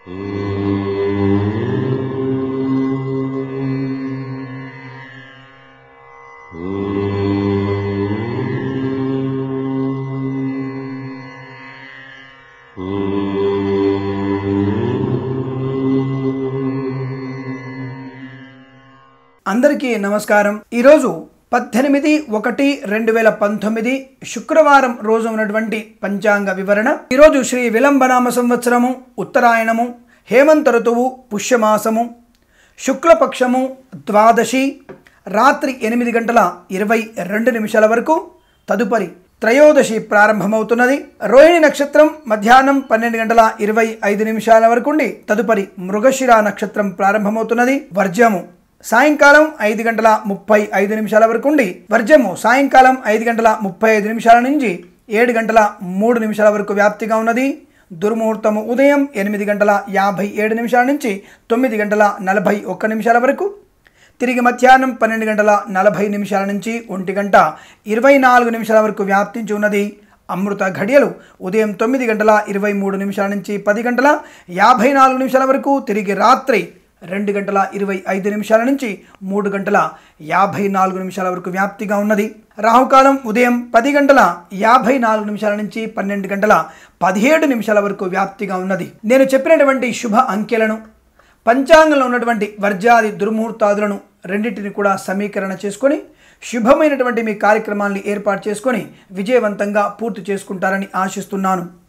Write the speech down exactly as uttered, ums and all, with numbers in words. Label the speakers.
Speaker 1: అందరికీ నమస్కారం। ఈ రోజు పద్దెనిమిది ఒకటి రెండు వేల పంతొమ్మిది శుక్రవారం రోజు ఉన్నటువంటి పంచాంగ వివరణ। ఈ రోజు శ్రీ విలంబనామ సంవత్సరము, ఉత్తరాయణము, హేమంత ఋతువు, పుష్యమాసము, శుక్లపక్షము, ద్వాదశి, రాత్రి ఎనిమిది గంటల ఇరవై రెండు నిమిషాల వరకు, తదుపరి త్రయోదశి ప్రారంభమవుతున్నది। రోహిణి నక్షత్రం మధ్యాహ్నం పన్నెండు గంటల ఇరవై ఐదు నిమిషాల వరకు ఉండి తదుపరి మృగశిర నక్షత్రం ప్రారంభమవుతున్నది। వర్జము సాయంకాలం ఐదు గంటల ముప్పై ఐదు నిమిషాల వరకు ఉండి వర్జము సాయంకాలం ఐదు గంటల ముప్పై ఐదు నిమిషాల నుంచి ఏడు గంటల మూడు నిమిషాల వరకు వ్యాప్తిగా ఉన్నది। దుర్ముహూర్తము ఉదయం ఎనిమిది గంటల యాభై ఏడు నిమిషాల నుంచి తొమ్మిది గంటల నలభై ఒక్క నిమిషాల వరకు, తిరిగి మధ్యాహ్నం పన్నెండు గంటల నలభై నిమిషాల నుంచి ఒంటి గంట ఇరవై నాలుగు నిమిషాల వరకు వ్యాప్తించి ఉన్నది। అమృత ఘడియలు ఉదయం తొమ్మిది గంటల ఇరవై మూడు నిమిషాల నుంచి పది గంటల యాభై నాలుగు నిమిషాల వరకు, తిరిగి రాత్రి రెండు గంటల ఇరవై ఐదు నిమిషాల నుంచి మూడు గంటల యాభై నాలుగు నిమిషాల వరకు వ్యాప్తిగా ఉన్నది। రాహుకాలం ఉదయం పది గంటల యాభై నాలుగు నిమిషాల నుంచి పన్నెండు గంటల పదిహేడు నిమిషాల వరకు వ్యాప్తిగా ఉన్నది। నేను చెప్పినటువంటి శుభ అంకెలను, పంచాంగంలో ఉన్నటువంటి వర్జాది దుర్ముహూర్తాదులను రెండింటిని కూడా సమీకరణ చేసుకొని శుభమైనటువంటి మీ కార్యక్రమాన్ని ఏర్పాటు చేసుకొని విజయవంతంగా పూర్తి చేసుకుంటారని ఆశిస్తున్నాను।